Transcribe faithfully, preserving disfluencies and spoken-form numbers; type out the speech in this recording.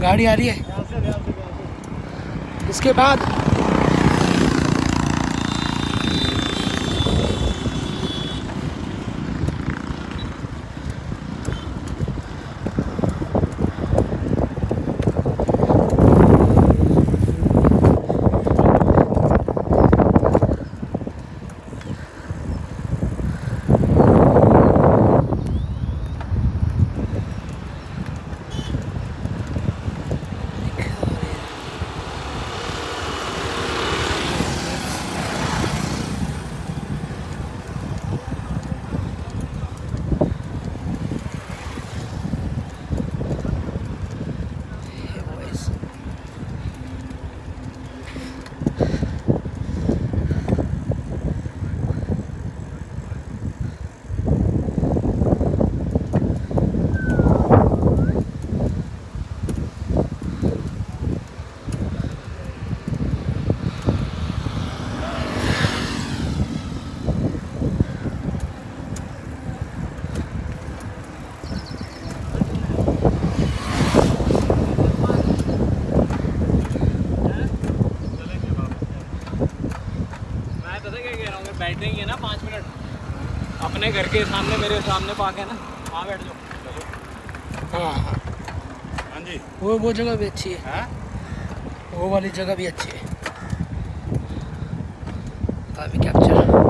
गाड़ी आ रही है। इसके बाद बैठेंगे ना पाँच मिनट अपने घर के सामने, मेरे सामने पार्क है ना, वहाँ बैठ जाओ। हाँ हाँ हाँ जी, वो वो जगह भी अच्छी है। हाँ वो वाली जगह भी अच्छी है। अभी कैप्चर